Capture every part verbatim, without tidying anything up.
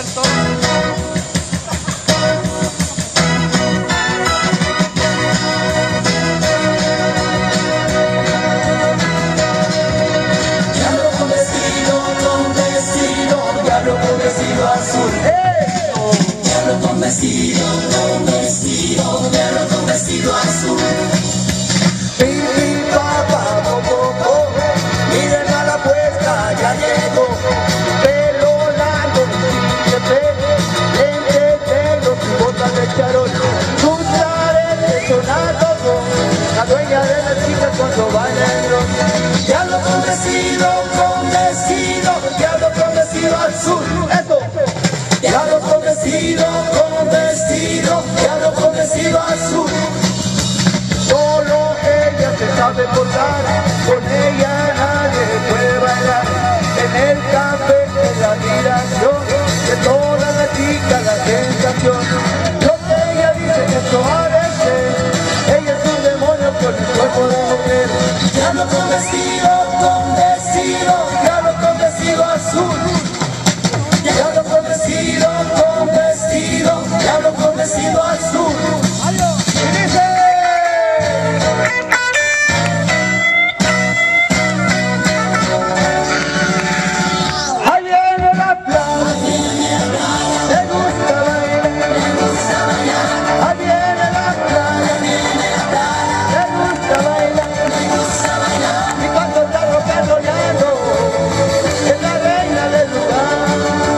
muerto. Diablo con vestido, con vestido, diablo con vestido azul. Diablo con vestido, con vestido, diablo con vestido azul. Pipi, papá, poco, miren a la puerta, ya llegó. Pelo largo, de pelo, lentes negros y botas de charol. Sus aretes son algo, la dueña de las chicas cuando baila el rock. Diablo con vestido, con vestido, diablo con vestido azul. Eso, Diablo con vestido, con vestido, diablo con vestido azul. solo ella se sabe portar, con ella nadie puede bailar. En el café, en la admiración de todas las chicas, la sensación. Lo que ella dice que esto parece, ella es un demonio con el cuerpo de mujer. Diablo con vestido, con vestido, diablo con vestido azul. Diablo con vestido, con vestido, diablo con vestido azul. Y dice... Ahí viene la plaza, le gusta bailar, ahí viene la plaza, le gusta bailar, y cuando está rock and rollando, es la reina del lugar.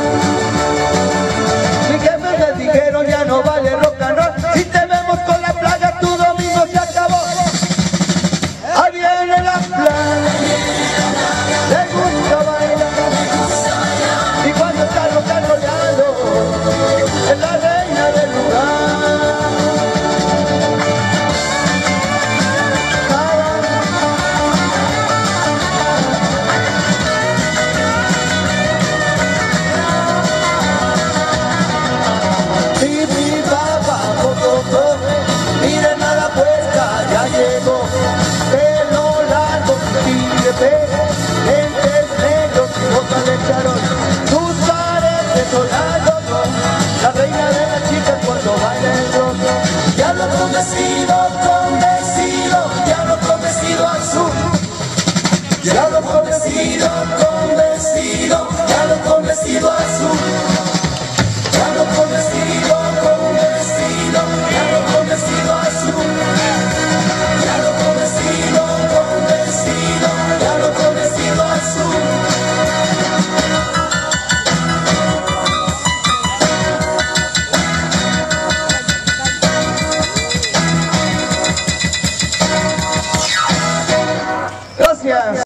Mis jefes les dijeron ya no vale rock and roll, si te vemos con la plaga tu domingo se acabó. Ahí viene la plaga, le gusta bailar, y cuando está rock and rollando, es la reina del lugar. Pipi, papá, poco, miren a la puerta, ya llegó. Pelo largo, de pelo, lentes negros y botas de charol. Sus aretes son algodón, la reina de las chicas cuando baila el rock. Diablo con vestido, con vestido, diablo con vestido azul. Diablo con vestido, con vestido, diablo con vestido azul. Diablo con vestido, con vestido, diablo con vestido azul. Diablo con vestido, con vestido, diablo con vestido azul. Gracias.